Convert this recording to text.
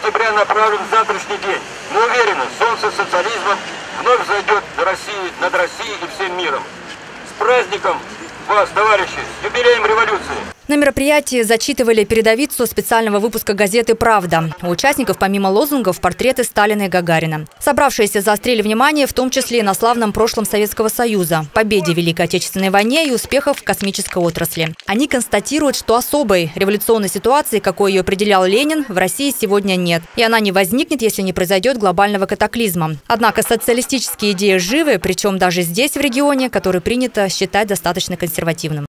октября направлен в завтрашний день. Мы уверены, солнце социализма вновь зайдет над Россией и всем миром. С праздником вас, товарищи, с юбилеем революции! На мероприятии зачитывали передовицу специального выпуска газеты «Правда». У участников помимо лозунгов портреты Сталина и Гагарина. Собравшиеся заострили внимание в том числе и на славном прошлом Советского Союза, победе в Великой Отечественной войне и успехах в космической отрасли. Они констатируют, что особой революционной ситуации, какой ее определял Ленин, в России сегодня нет. И она не возникнет, если не произойдет глобального катаклизма. Однако социалистические идеи живы, причем даже здесь, в регионе, который принято считать достаточно консервативным.